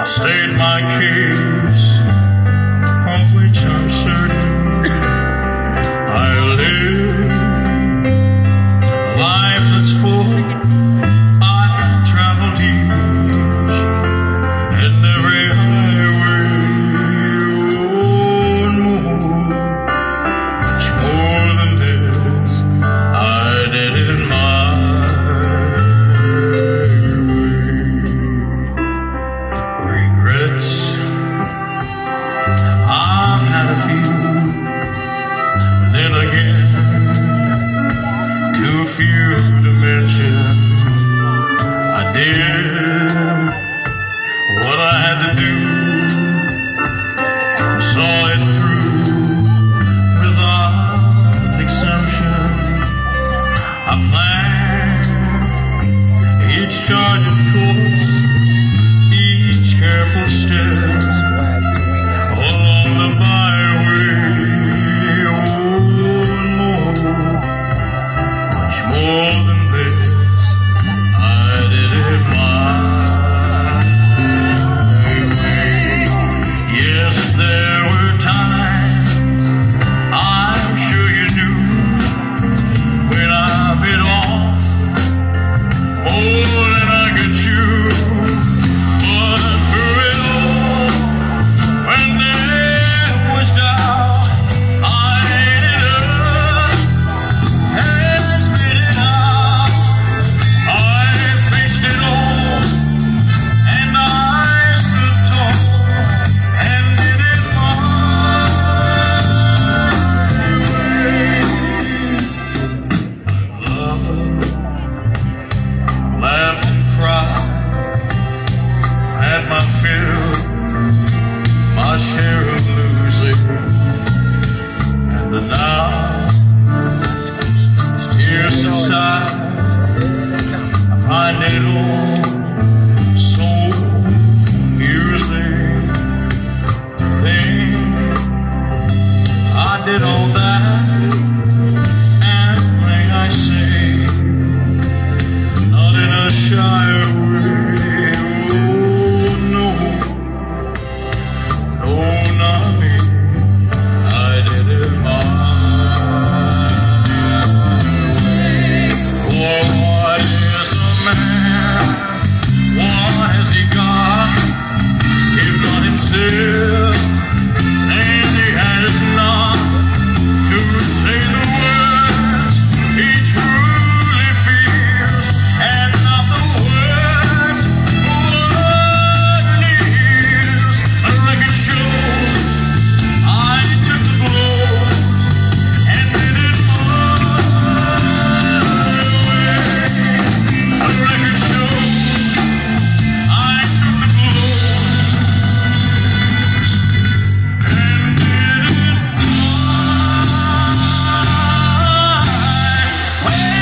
state my case, of which I'm certain I live a life that's full. I traveled each and every highway, oh, and more, much more than this I did in my regrets. I've had a few, but then again, too few to mention. I did what I had to do, saw it through without exemption. I planned each charted course, each careful step along the byway, oh, and more, much more than this I did it my way. Yes, there were times, I'm sure you knew, when I bit off more than I could chew. But through it all, when there was doubt, I ate it up and spit it out. I faced it all, and I stood tall and did it my way. I loved, laughed and cried, had my fill, my share of losing, and now as tears subside, I find it all so amusing to think I did all that, and may I say, not in a shy way, oh no, no, not me, I did it my way. Oh, what is a man, what has he got, if not himself, and he has not to say the words he truly feels, and not the words what it is. A record shows I took the blows and did it my way. A record shows I took the blows and did it my way.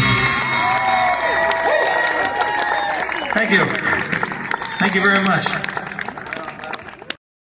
Thank you. Thank you very much.